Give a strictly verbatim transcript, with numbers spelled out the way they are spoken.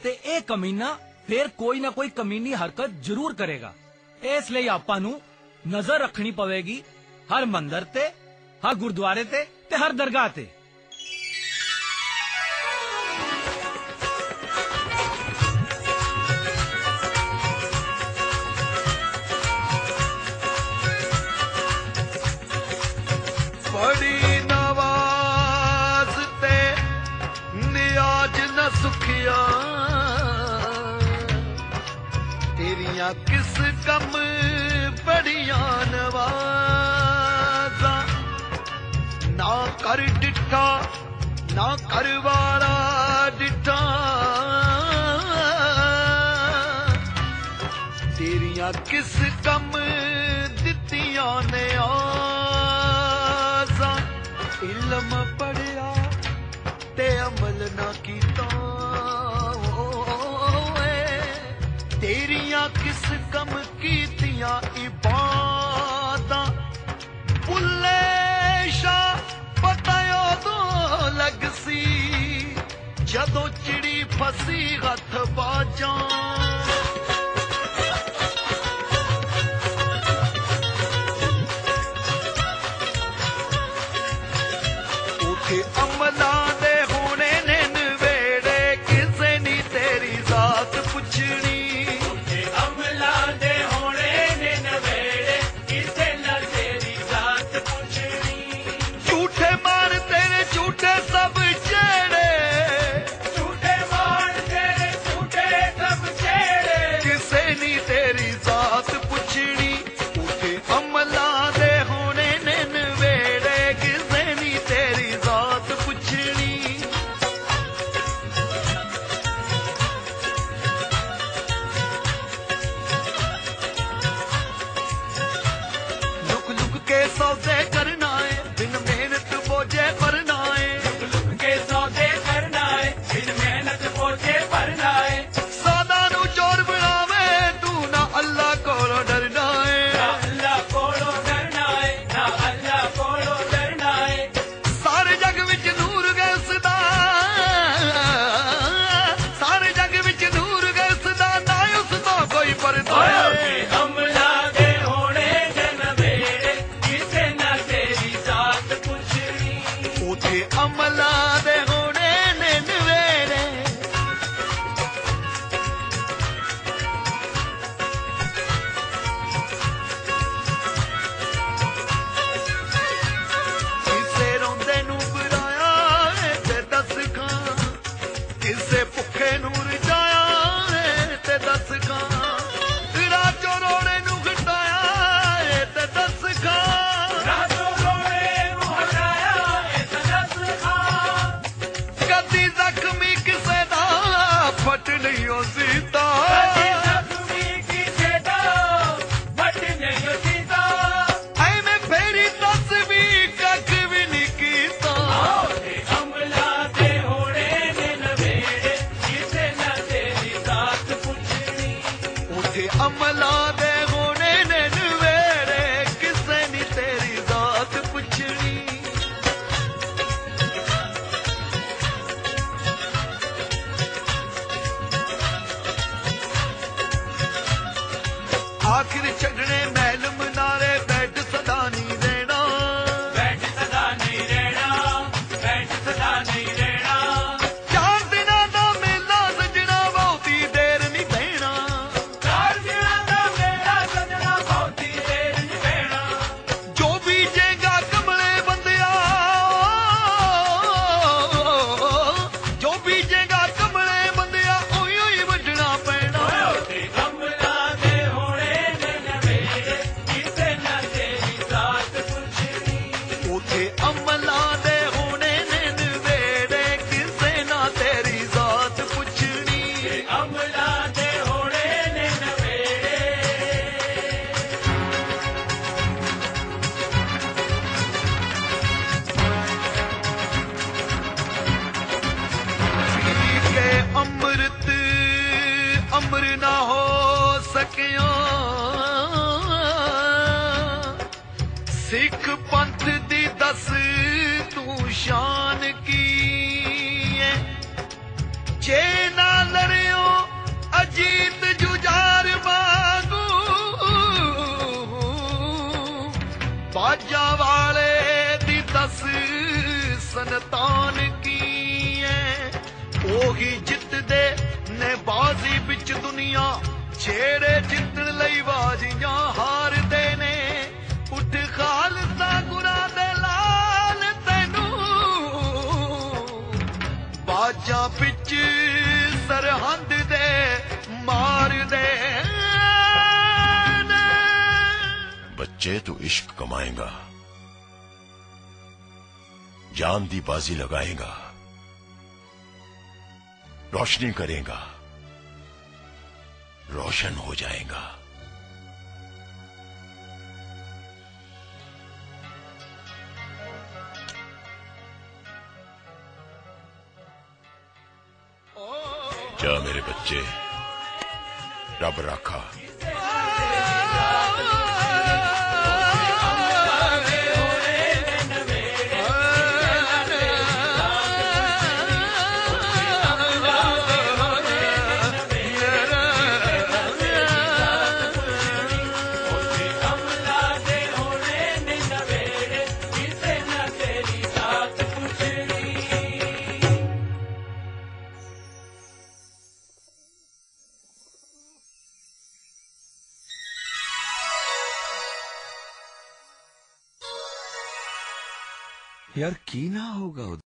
ते ए कमीना फिर कोई ना कोई कमीनी हरकत जरूर करेगा। इसलिए आपां नूं नजर रखनी पवेगी हर मंदिर ते, हर गुरुद्वारे ते, ते हर दरगाह ते। बड़ी नवाज ते नियाज न सुखिया, तेरिया किस कम बड़िया नवाजा। ना कर डिठा ना कर वाला डिठा, तेरिया किस कम दितिया ने आजा। इल्म पढ़िया ते अमल ना कीता, तेरिया किस कम कीतिया इबादा। बुल्ले शाह पता उदो लगसी जदों चिड़ी फसी हथ बाजा। अमला दे होने ने नवेड़े, किसे नी तेरी जात पुछनी। अमला दे होने ने नवेड़े, किसे न तेरी जात पुछनी। झूठे मान तेरे झूठे सब चेड़े, झूठे मान तेरे झूठे सब चेड़े, किसे नी तेरी जात पुछनी। उठे अमला दे होने ने नवेड़े, किसे नी तेरी जात पुछनी। लुक लुक के सौदे करना है, बिन मेहनत बोझे भरना है। लुक के सौदे करना है, बिन मेहनत बोझे भरना है। सादा नू चोर बनावे तू, ना अल्लाह कोलो डरना है। ना अल्लाह कोलों डरना है, ना अल्लाह कोलों डरना है। सारे जग विच नूर गसदा, सारे जग विच नूर गसदा, ना उस तो कोई पर्दा है। अमला दे होने ने नवेड़े, किसे न तेरी जात पुछनी। उठे अमला दे होने ने नवेड़े, किसे रोंदे नू बुलाया ते दस खां, किसे भुखे नू रजाया ते दस खां। राजो रोड़े नू घटाया ते दस खां। राजो रोड़े नू हटाया इस दस खां। कदी जख्मी किसे दा फट नहीं हो सीता, कदी जख्मी किसे दा फट नहीं हो सीता। ऐवें फेरी दस भी कख भी नहीं कीता। अमला दे होने ने नवेड़े, किसे न तेरी जात पुछनी। उठे अमला दे होने ने नवेड़े, किसे नी तेरी जात पुछनी। आखिर छड़ने महल मनारे, बैठ सदा नहीं रहना। बैठ सदा नहीं रहना, बैठ सदा नहीं रहना। चार दिनां दा मेला सजना, बहुती देर नहीं बहना। चार दिनां दा मेला सजना, बहुती देर नहीं बहना। जो बीजेगा कमले बंदिया, जो बीजेगा कमले बंदिया, ओही ओही वड्ढना पैना। अमला दे होने ने नवेड़े, किसे न तेरी जात पुछनी। उठे अमला दे होने ने नवेड़े, किसे ना तेरी जात पुछनी। अमला दे होने ने नवेड़े। पी के अमृत अमर ना हो सकिया, सिख पंथ दी दस तू शान की है। जे ना लड़ियो ਲੋਕੀ ਜਿੱਤਦੇ ਨੇ ਬਾਜ਼ੀ ਵਿੱਚ ਦੁਨੀਆ ਜਿਹੜੇ ਜਿੱਤਣ ਲਈ ਬਾਜ਼ੀਆਂ ਹਾਰਦੇ ਨੇ ਉੱਠ ਖਾਲਸਾ ਗੁਰਾਂ ਦੇ ਲਾਲ ਤੈਨੂੰ ਬਾਜਾਂ ਵਿੱਚ ਸਰਹੰਦ ਦੇ ਮਾਰਦੇ ਨੇ। बच्चे तू इश्क कमाएगा, जान दी बाजी लगाएगा, रोशनी करेगा, रोशन हो जाएगा। जा मेरे बच्चे, रब रखा। यार की ना होगा